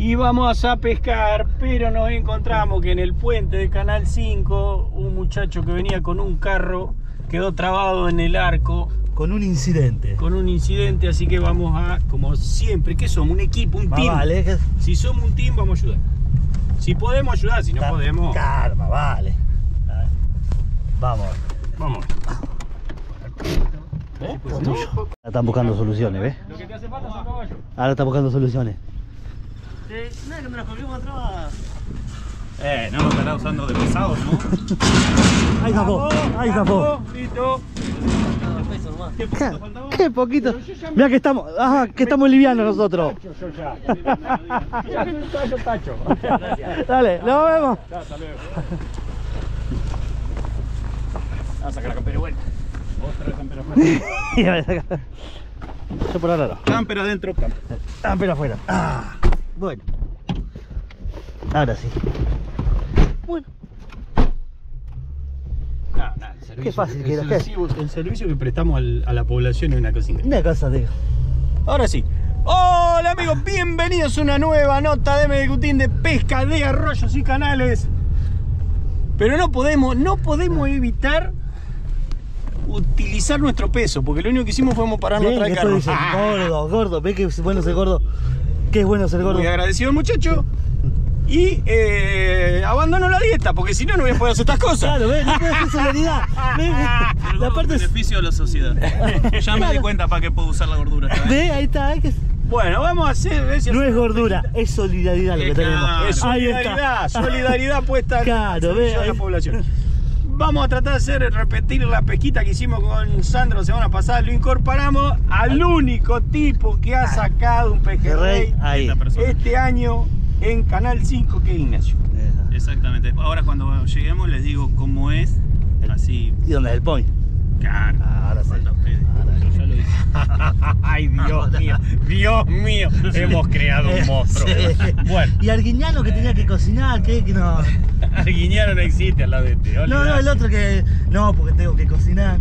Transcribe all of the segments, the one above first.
Y vamos a pescar, pero nos encontramos que en el puente de Canal 5 un muchacho que venía con un carro quedó trabado en el arco. Con un incidente. Con un incidente, así que vamos a, como siempre, ¿qué somos? Un equipo, un team. Vale, que... Si somos un team, vamos a ayudar. Si podemos ayudar, si no podemos... Calma, vale. Vamos. Vamos. Están buscando soluciones, ¿ves? Lo que te hace falta son caballos. Ahora están buscando soluciones. Nada, que me las colgamos atrás. No me estará usando de pesados, ¿no? Ahí zafó, ahí zafó. Listo. Qué poquito. Mira que estamos, ajá, que estamos livianos nosotros. Yo tacho. Dale, nos vemos. Hasta luego. Vamos a sacar la campera buena. Otra campera afuera. Yo por ahora no. Campera adentro, Campera afuera. Bueno. Ahora sí. Bueno. Qué fácil que era. El servicio que prestamos a la población es una cosa increíble. Una cosa, digo. Ahora sí. Hola amigos, bienvenidos a una nueva nota de Medecutín de pesca de arroyos y canales. Pero no podemos evitar utilizar nuestro peso, porque lo único que hicimos fue pararnos atrás del carro. Gordo, gordo, ve que es bueno ser gordo. Qué es bueno ser gordo. Muy agradecido al muchacho. Y abandono la dieta, porque si no, no voy a poder hacer estas cosas. Claro, ve, no puede hacer solidaridad. La parte es beneficio de la sociedad. Ya me di cuenta para qué puedo usar la gordura. Ve, ahí está. Bueno, vamos a hacer... No es gordura, es solidaridad lo que tenemos. Es solidaridad, solidaridad puesta en la población. Vamos a tratar de repetir la pesquita que hicimos con Sandro la semana pasada. Lo incorporamos al único tipo que ha sacado un pejerrey este año en Canal 5, que es Ignacio. Exactamente. Ahora cuando lleguemos les digo cómo es. Así. ¿Y dónde es el point? Claro. Ahora sí. Yo ya lo dije. Ay, Dios mío, hemos creado un monstruo. Sí. Bueno. Y Arguiñano que tenía que cocinar, que no. Arguiñano no existe al lado de este. No, el otro que. No, porque tengo que cocinar.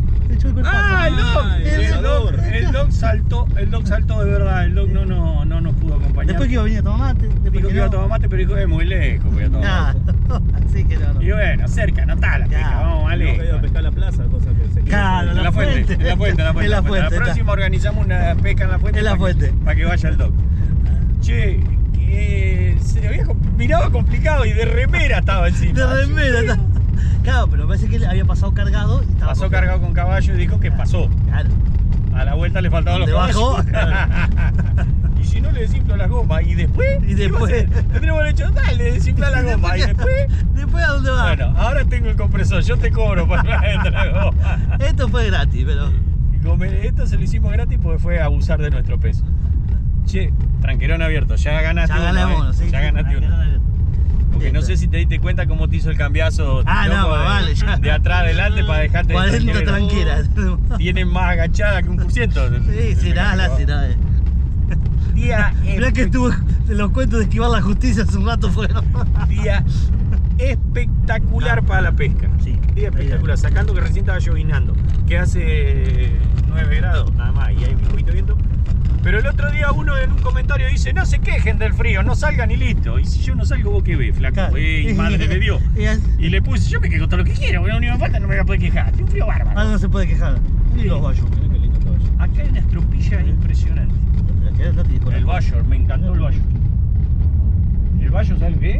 El dog saltó de verdad. El dog no nos pudo acompañar. Después que iba a venir a tomar mate. Dijo que iba a tomar mate, pero dijo es muy lejos. Voy a tomar mate. Así que no. Y bueno, cerca, no está la pesca, vamos, vale. No, que iba a pescar la plaza, cosa que se Claro, en la fuente. En la fuente. La próxima organizamos una pesca en la fuente. En la fuente. Para que vaya el dog. Che, se había mirado complicado y de remera estaba encima. De remera estaba. Claro, pero parece que había pasado cargado y estaba. Pasó cargado con caballo y dijo que pasó. Claro. A la vuelta le faltaban los caballos. Y si no le desinflo las gomas. ¿Y después? Tendríamos el hecho, dale, desinfla la goma. ¿Y después? ¿Después a dónde va? Bueno, ahora tengo el compresor. Yo te cobro para la goma. Esto fue gratis, pero... Y esto se lo hicimos gratis porque fue abusar de nuestro peso. Che, tranquerón abierto. Ya ganaste uno. Ya ganaste uno. Porque no sé si te diste cuenta cómo te hizo el cambiazo. Vale, ya. De atrás adelante para dejarte 40 tranquila. Tiene más agachada que un %. Sí, será. Día mirá que estuvo en los cuentos de esquivar la justicia hace un rato fueron. Día espectacular para la pesca. Sí. Día espectacular, sacando que recién estaba llovinando. Que hace 9 grados nada más y hay un poquito de viento. Pero el otro día uno en un comentario dice, no se quejen del frío, no salgan y listo. Y si yo no salgo, ¿vos qué ves, flaco? Claro. Y madre me dio. Y le puse, yo me quejo todo lo que quiero, no me falta, no me voy a poder quejar. Tiene un frío bárbaro. Ahora no se puede quejar. Sí. Los bayos. Acá hay una estropilla impresionante. El bayo, me encantó el bayo. ¿El bayo sabes qué?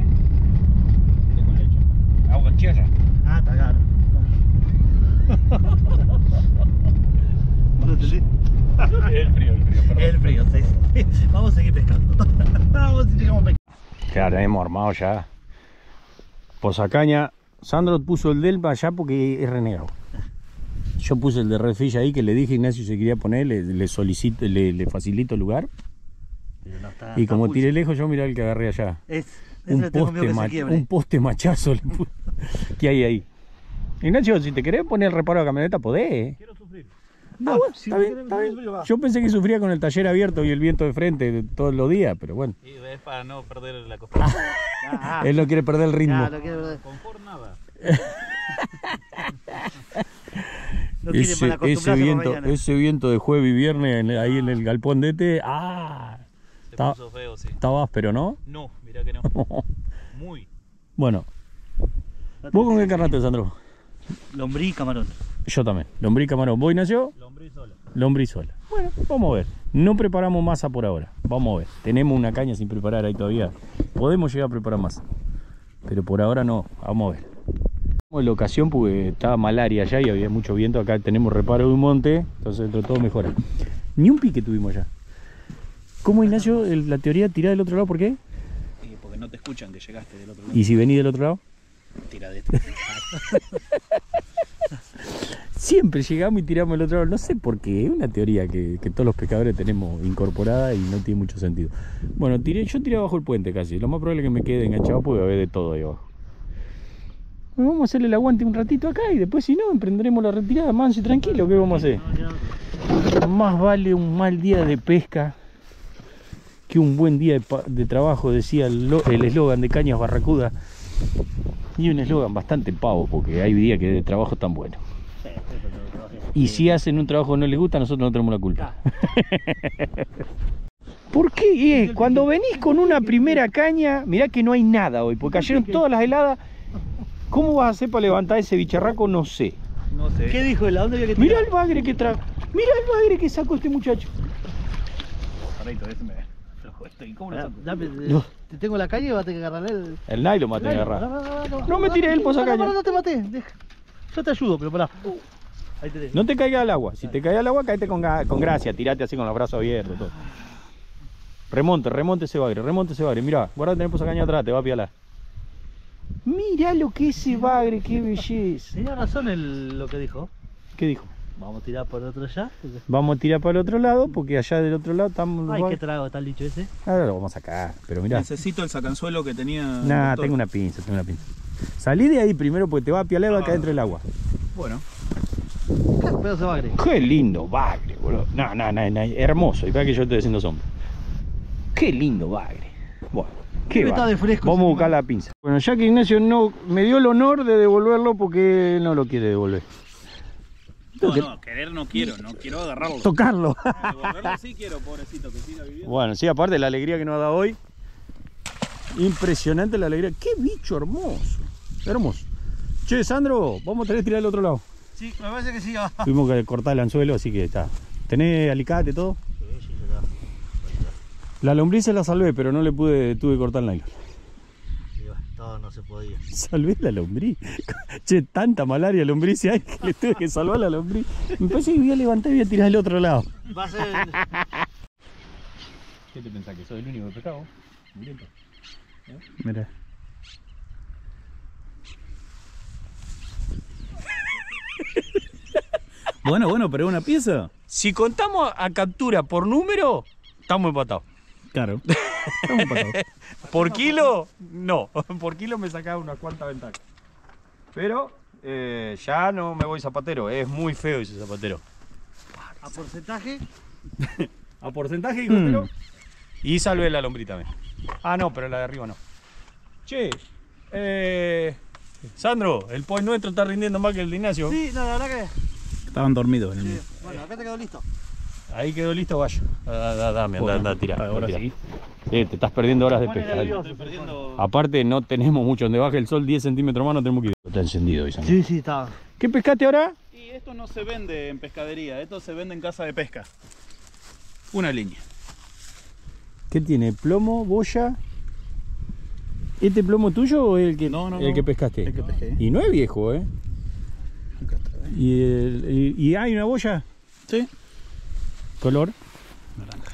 Agua con tierra. Ah, está claro. ¿No entendí? El frío, perdón. El frío, sí. Vamos a seguir pescando. Vamos a seguir pescando. Claro, hemos armado ya. Posacaña. Sandro puso el del allá porque es renegado. Yo puse el de Redfish ahí que le dije a Ignacio si se quería poner, le facilito el lugar. No, y como tiré lejos, yo mirá el que agarré allá. Un poste machazo le puse. ¿Qué hay ahí? Ignacio, si te querés poner el reparo de camioneta, podés. Quiero sufrir. No, bueno, está bien. Yo pensé que sufría con el taller abierto y el viento de frente todos los días, pero bueno. Y es para no perder la costumbre. Él no quiere perder el ritmo. No quiere perder. Confort nada. No ese viento de jueves y viernes ahí en el galpón de este. puso feo, sí. Estaba áspero, ¿no? No, mirá que no. Muy. Bueno. ¿Vos con qué carnaste, Sandro? Lombriz y camarón. Yo también. Lombriz, camarón. ¿Vos, Ignacio? Lombriz sola. Lombriz sola. Bueno, vamos a ver. No preparamos masa por ahora. Vamos a ver. Tenemos una caña sin preparar ahí todavía. Podemos llegar a preparar masa. Pero por ahora no. Vamos a ver. En la ocasión porque estaba malaria allá y había mucho viento. Acá tenemos reparo de un monte. Entonces dentro de todo mejora. Ni un pique tuvimos allá. ¿Cómo, Ignacio, la teoría tira del otro lado? ¿Por qué? Porque no te escuchan que llegaste del otro lado. ¿Y si venís del otro lado? Tira de este. Siempre llegamos y tiramos del otro lado. No sé por qué. Es una teoría que todos los pescadores tenemos incorporada y no tiene mucho sentido. Bueno, yo tiré abajo el puente casi. Lo más probable es que me quede enganchado porque va a haber de todo ahí abajo. Bueno, vamos a hacerle el aguante un ratito acá y después si no emprenderemos la retirada manso y tranquilo. ¿Qué vamos a hacer? Más vale un mal día de pesca que un buen día de trabajo, decía el eslogan de Cañas Barracuda. Y un eslogan bastante pavo porque hay días que de trabajo están buenos. Y si hacen un trabajo que no les gusta, nosotros no tenemos la culpa. ¿Por qué? Cuando venís con una primera caña, mirá que no hay nada hoy, porque cayeron todas las heladas. ¿Cómo vas a hacer para levantar ese bicharraco? No sé. No sé. ¿Qué dijo él? ¿A dónde había que Mirá tirar? el bagre que trae. Mirá el bagre que sacó este muchacho. Paradito, ese me flojo esto. ¿Y cómo lo saco? No. Te tengo la calle y vas a tener que agarrarle el... El nylon va a tener que agarrar. No me tires el posacaña. No te maté. Yo te ayudo, pero pará. Ahí te dejo. No te caigas al agua. Si te caes al agua, caete con gracia. Tirate así con los brazos abiertos. Todo. Remonte ese bagre. Mirá, guardate el posacaña atrás, te va a pialar. Mirá lo que es ese bagre, qué belleza. Tenía razón lo que dijo. ¿Qué dijo? Vamos a tirar por el otro allá. Vamos a tirar para el otro lado, porque allá del otro lado estamos... Ay, qué trago está el dicho ese. Ahora lo vamos a sacar, pero mirá. Necesito el sacanzuelo que tenía. Nah, doctor. tengo una pinza. Salí de ahí primero porque te va a pialar y va a caer dentro del agua. Bueno. ¿Qué pedazo de bagre? Qué lindo bagre, boludo. No, hermoso. Y para que yo estoy haciendo sombra. Qué lindo bagre. Bueno, qué Está bagre. de fresco. Vamos a ese buscar animal. la pinza. Bueno, ya que Ignacio no me dio el honor de devolverlo porque él no lo quiere devolver. No, querer no quiero agarrarlo. Tocarlo. Devolverlo sí quiero, pobrecito, que siga viviendo. Bueno, sí, aparte la alegría que nos ha dado hoy. Impresionante la alegría. Qué bicho hermoso. Hermoso. Che, Sandro, vamos a tener que tirar al otro lado. Sí, me parece que sí. Tuvimos que cortar el anzuelo, así que está. ¿Tenés alicate todo? Sí, ya está. La lombriz se la salvé, pero no le tuve que cortar el nylon. Todo no se podía. Salvé la lombriz. Che, tanta malaria lombriz hay que le tuve que salvar la lombriz. Me parece que voy a levantar y voy a tirar al otro lado. Va a ser... ¿Qué te pensás? ¿Que soy el único que pescado? Mira. Bueno, pero una pieza. Si contamos a captura por número, estamos empatados. Claro. Estamos empatados. Por kilo, no. Por kilo me sacaba unas cuantas ventajas. Pero ya no me voy zapatero. Es muy feo ese zapatero. A porcentaje. A porcentaje y costero. Y salvé la lombriz también. Ah, no, pero la de arriba no. Che, Sandro, el point nuestro está rindiendo más que el de Ignacio. Sí, no, la verdad que... Estaban dormidos en el Sí. Bueno, acá te quedó listo. Ahí quedó listo, vaya. Dame, anda a tirar. Ahora tira. sí. Te estás perdiendo horas de Pone pesca. nervioso. Estoy perdiendo. Aparte no tenemos mucho, donde baje el sol 10 centímetros más no tenemos que ir. Está encendido hoy, Sandro. Sí, sí, estaba. ¿Qué pescaste ahora? Y esto no se vende en pescadería, esto se vende en casa de pesca. Una línea. ¿Qué tiene? ¿Plomo, boya? ¿Este plomo tuyo o el que, No, el que pescaste? El que pesqué. Y no es viejo, ¿eh? Acá está, ¿eh? ¿Y hay una boya? Sí. ¿Color? Naranja.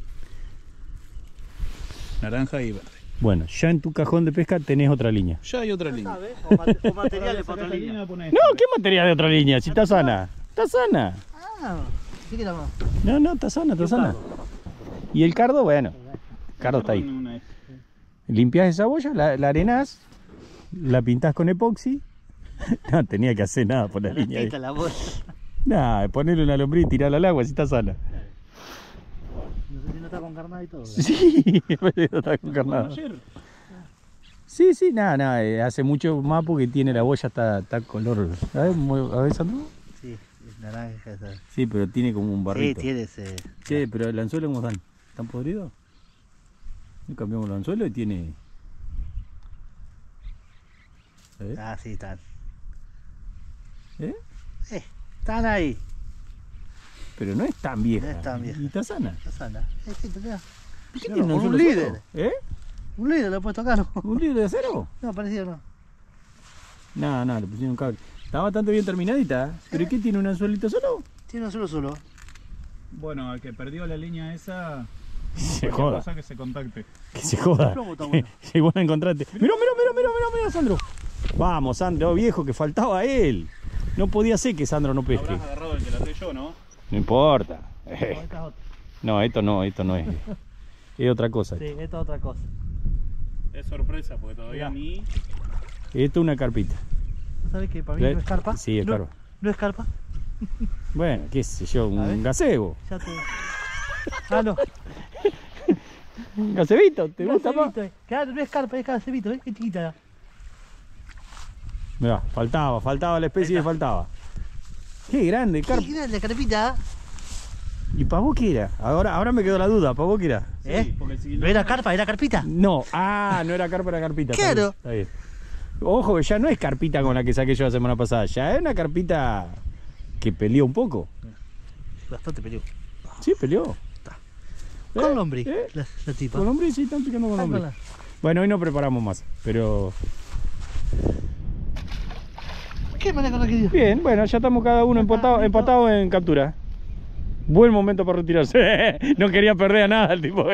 Naranja y verde. Bueno, ya en tu cajón de pesca tenés otra línea. Ya hay otra línea. ¿Sabes? O materiales para otra línea. No, ¿qué material de otra línea? Si está sana. Está sana. Ah, sí que estamos. No, está sana, está sana. Y el cardo, bueno. El cardo está ahí. Limpias esa boya, la arenás, la pintás con epoxi. No tenía que hacer nada por la línea. Quita la voz. Nah, ponerle una lombriz y tirarla al agua si está sana. No sé si no está con carnada y todo. Sí, no está con carnada. Sí, nada, hace mucho más porque tiene la boya, está color. A ver, Sandro. Sí, es naranja esa. Sí, pero tiene como un Sí, barrito. tiene ese. Che, pero el anzuelo, ¿cómo están? ¿Están podridos? Le cambiamos el anzuelo y tiene... Ah, sí, están. ¿Eh? Están ahí. Pero no es tan vieja. No es tan vieja. Y está sana. Está sana. Sí, te queda. ¿Por qué No, tiene un con un anzuelo líder. solo? ¿Eh? Un líder le he puesto acá, ¿no? ¿Un líder de acero? No, parecido no. No, le pusieron un cable. Está bastante bien terminadita. ¿Pero qué tiene un anzuelito solo? Tiene un solo. Bueno, al que perdió la línea esa, Se cualquier joda. cosa que se contacte. Que se joda. El plomo está bueno. Llegó a encontrarte. Mira, Sandro. Vamos, Sandro, viejo, que faltaba él. No podía ser que Sandro no pesque. Habrás agarrado el que la até yo, ¿no? No importa. No, esta es otra. No, esto no es. Es otra cosa. Sí, esta es otra cosa. Es sorpresa, porque todavía ni... Esto es una carpita. ¿No sabes que para mí no es carpa? Sí, es no, carpa. ¿No es carpa? Bueno, qué sé yo, A un ver. gazebo. Ya te... Ah, no. Un gazebito, ¿te gusta más? Gazebito, claro, no es carpa, es gazebito, ¿ves? Qué chiquita era. Mirá, faltaba la especie Ahí que está. faltaba. Qué grande, carpa. Qué grande la carpita. ¿Y para vos qué era? Ahora me quedó la duda, ¿para vos qué era? ¿Eh? porque si ¿No era carpa, era carpita? No, no era carpa, era carpita. está Claro. bien, está bien. Ojo, que ya no es carpita con la que saqué yo la semana pasada, ya es una carpita que peleó un poco. Bastante peleó. Sí, peleó. Con lombriz, ¿Eh? la tipa. Con lombriz, sí, están picando con Ah, lombriz. con la- Bueno, hoy no preparamos más, pero... ¿Qué manera con la que dio? Bien, bueno, ya estamos cada uno empatado en captura. Buen momento para retirarse. No quería perder a nada el tipo.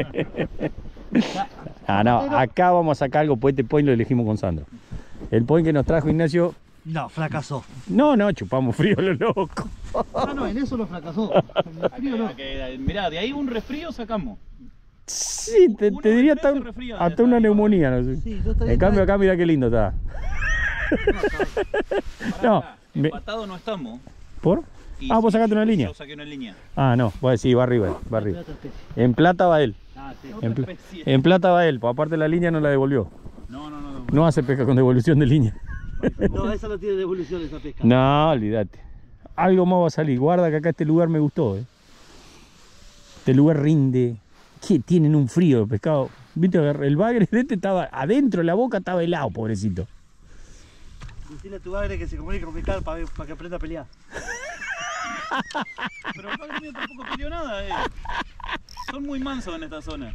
No, acá vamos a sacar algo, pues este point lo elegimos con Sandro. El point que nos trajo Ignacio... No, fracasó. No, chupamos frío lo loco. Ah, no, en eso lo fracasó. En el frío no. Mirá, de ahí un resfrío sacamos. Sí, te Uno diría de tres hasta, se resfría, hasta ya una está. neumonía, no sé. Sí, yo estaría En cambio acá mira qué lindo está. No, me- Empatado no estamos. ¿Por? Y Vos sí, sacaste una línea. Yo saqué una línea. No, pues sí, va arriba. Otra especie. En plata va él. Ah, sí. En, Otra pla- especie. en plata va él, pues aparte la línea no la devolvió. No. No hace pesca con devolución de línea. No, esa no tiene devolución esa pesca. No, olvídate. Algo más va a salir. Guarda que acá este lugar me gustó. Este lugar rinde. ¿Qué? Tienen un frío de pescado. Viste, el bagre de este estaba adentro, la boca estaba helado, pobrecito. Decirle a tu padre que se comunique con mi carpa para que aprenda a pelear. Pero el padre mío tampoco peleó nada, Son muy mansos en esta zona.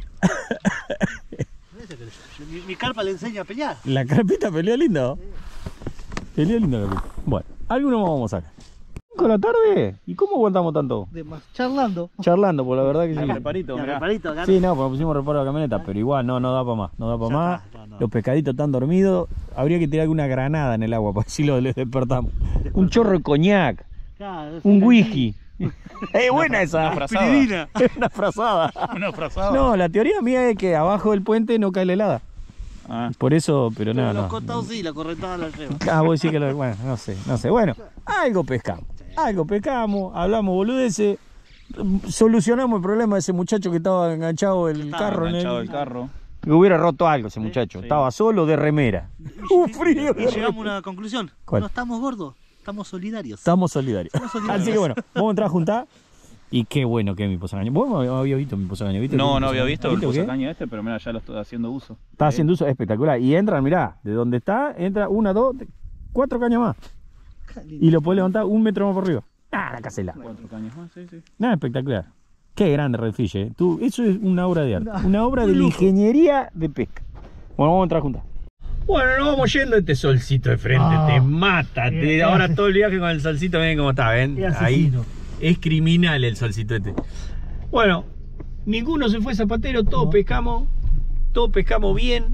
Mi carpa le enseña a pelear. La carpita peleó lindo. Peleó lindo la carpita. Bueno, algunos más vamos a sacar. 5 de la tarde. ¿Y cómo aguantamos tanto? Charlando. Charlando, por la verdad que sí. El reparito, Ya, mirá. reparito, acá. Sí, no, porque pusimos reparo a la camioneta, pero igual no da para más, no da para Ya más. está, no. Los pescaditos están dormidos, habría que tirar alguna granada en el agua para si los despertamos. Un chorro de coñac, Claro, un sí, whisky. Es buena esa. Una frazada. Piridina. Una frazada. Una frazada. No, la teoría mía es que abajo del puente no cae la helada. Ah. Por eso, pero Pero no, los no. costados sí, la correntada la lleva. Vos decís que bueno, no sé. Bueno, algo pescamos, hablamos boludeces, solucionamos el problema de ese muchacho que estaba enganchado el carro en Enganchado el... el carro. Que hubiera roto algo ese muchacho. Sí. Estaba solo de remera. Un frío. Y llegamos a una conclusión. ¿Cuál? No estamos gordos, estamos solidarios. Estamos solidarios. Estamos solidarios. Así que bueno, vamos a entrar a juntar. Y qué bueno que es mi posacaña. ¿Vos no habías visto mi posacaña? ¿Viste No, mi no había posacaña? visto el ¿Viste qué? posacaña este, pero mira, ya lo estoy haciendo uso. Está haciendo uso espectacular. Y entran, mirá, de donde está, entra 1, 2, 4 cañas más. Y lo podés levantar 1 metro más por arriba. La casela. 4 cañas más, sí. Nada, espectacular. Qué grande Redfish, ¿eh? Eso es una obra de arte. No, Una obra de un la lujo. ingeniería de pesca. Bueno, vamos a entrar juntas. Bueno, nos vamos yendo. Este solcito de frente te mata. Bien, Ahora bien. todo el viaje con el solcito, ven cómo está, ven. Qué Ahí asesino. es criminal el solcito este. Bueno, ninguno se fue zapatero, todos pescamos bien.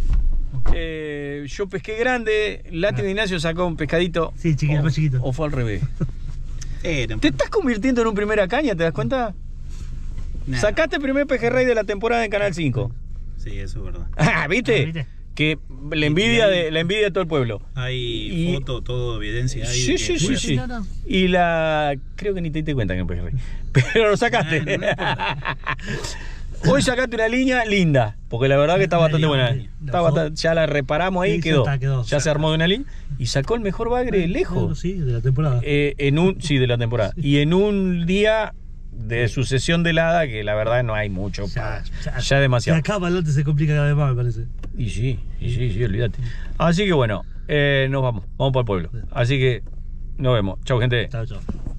Yo pesqué grande, Lati de Ignacio sacó un pescadito. Sí, chiquito, más chiquito. O fue al revés. ¿Te estás convirtiendo en un primera caña, te das cuenta? Sacaste el primer pejerrey de la temporada en Canal 5. Sí, eso es verdad. ¿Viste? Ah, ¿viste? Que la envidia de todo el pueblo. Hay Y- foto, todo, evidencia. Hay Sí, de sí, que sí, fue sí. No, no. Y creo que ni te diste cuenta que era un pejerrey. Pero lo sacaste. Bueno, no Hoy sacaste una línea linda, porque la verdad que está bastante buena. línea. Ya la reparamos ahí y Sí, quedó. quedó. Ya se armó de una línea y sacó el mejor bagre lejos. Sí, de la temporada. Sí, de la temporada. Y en un día de sucesión de helada que la verdad no hay mucho. Ya De demasiado. acá para adelante se complica cada vez más, me parece. Y sí, olvídate. Así que bueno, nos vamos para el pueblo. Así que nos vemos. Chau, gente. Chao, chao.